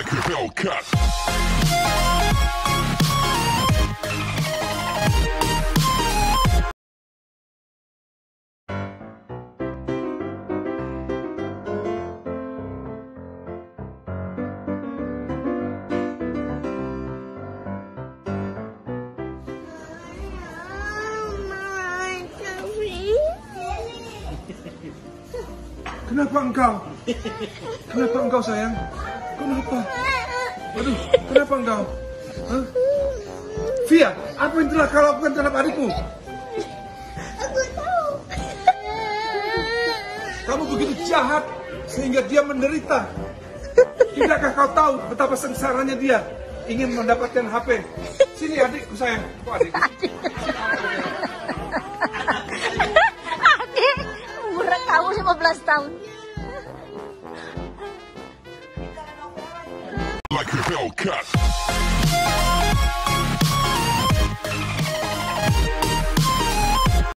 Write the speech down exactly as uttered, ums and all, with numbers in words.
Like a Hellcat. Kenapa engkau? Kenapa engkau sayang? Kenapa? Aduh, kenapa engkau? Hah? Via, apa yang telah kau lakukan terhadap adikku? Aku tahu. Kamu begitu jahat sehingga dia menderita. Tidakkah kau tahu betapa sengsaranya dia ingin mendapatkan H P? Sini adikku sayang. Kok adikku? Adik, umur kamu lima belas tahun. Like a Hellcat.